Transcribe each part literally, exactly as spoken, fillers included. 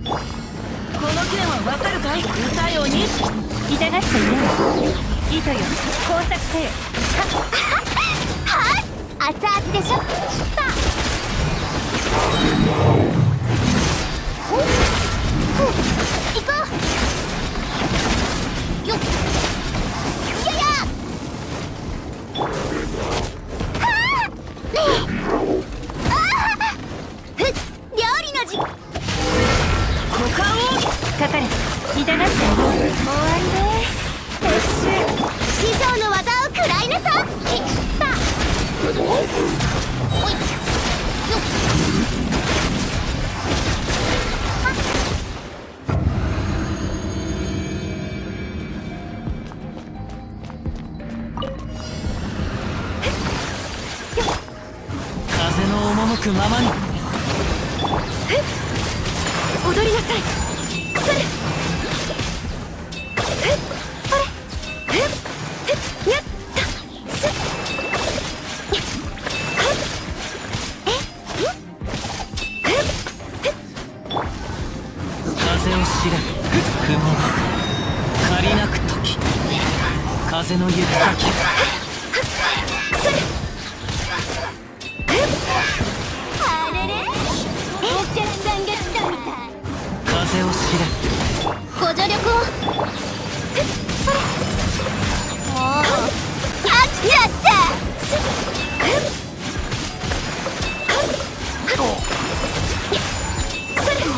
この件はわかるかい？歌よに痛がっちゃいない糸よ、工作せよ。 はっ熱々でしょ。パッ行こうよっ。いややはあふっ料理の時間。 股間をかかれ、痛がっちゃいない。終わりね。撤収。 師匠の技を食らいなさい。いったおいよっ。 風の赴くままに踊りなさい。それそれやったすっ風を知れ雲が借りなく時風の行く先あれれお客さんが来たみたい。 風を知れご助力をそれもう飽きちゃったすっそれ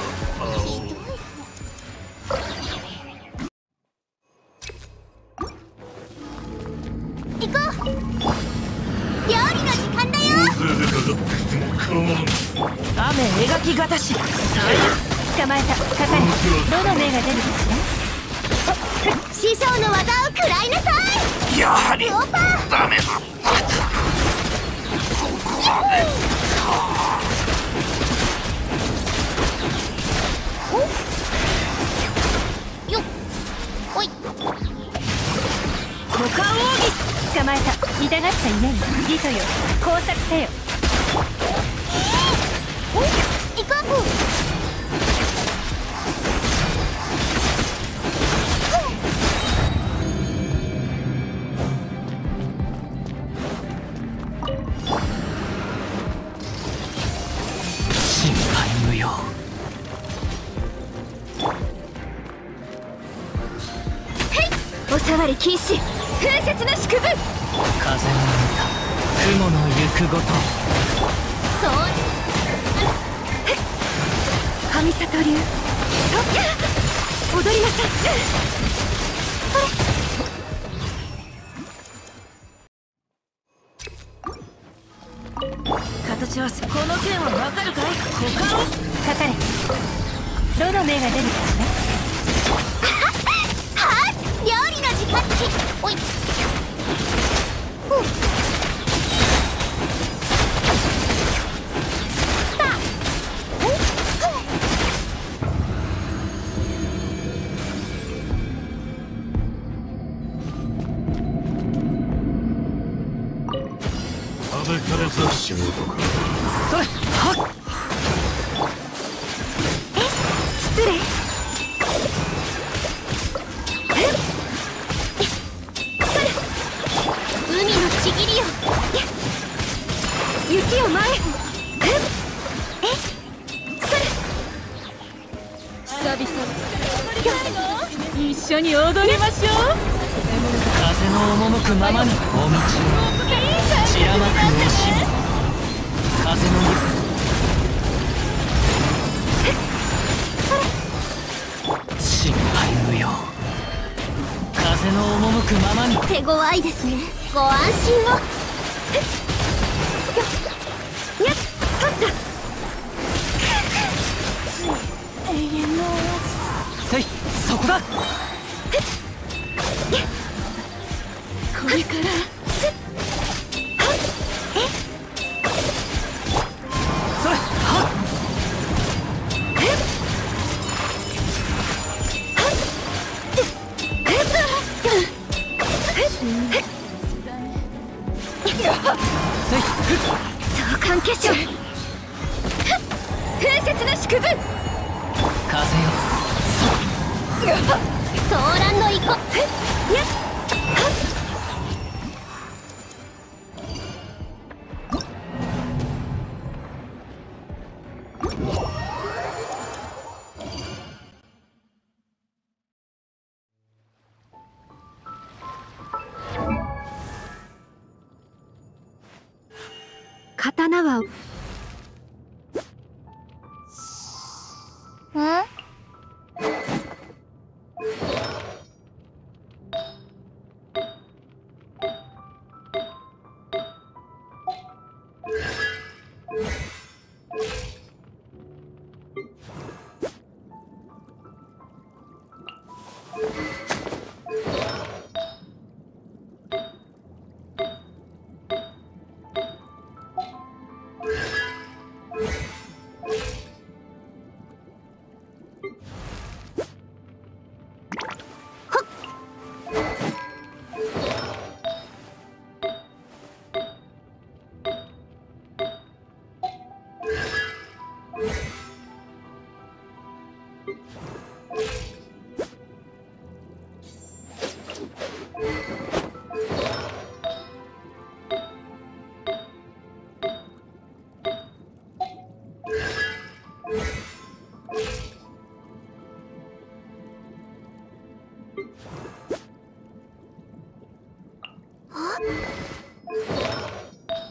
行こう。料理の時間だよ。 雨描きがたし捕まえた。かかれ、どの目が出るかしら。 師匠の技を食らいなさい。 やはりオーパーダメだったここまでよっおい股間奥義捕まえた。痛がっちゃいない糸よ、工作せよ。 行こう。 心配無用お触り禁止。風雪の縮図。 風の歌雲の行くごとそう神里流踊りなさい。 形はこの件はわかるかい？股間をかかれ、どの目が出るかしら。 はっ料理の時間。おいふう食べかれさ仕事か。 それはっ失礼。それ海のちぎりよ。雪を前。えそれ久々一緒に踊りましょう。風の赴くままにお道を散らまく惜しみ風の行く心配無用風の赴くままに手強いですね。ご安心を。やっとった永遠のせいそこだこれからすっえそれはっせい相関結晶風雪の縮図。 風風よ。 ソーランの行こ刀はん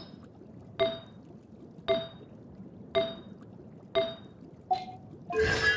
う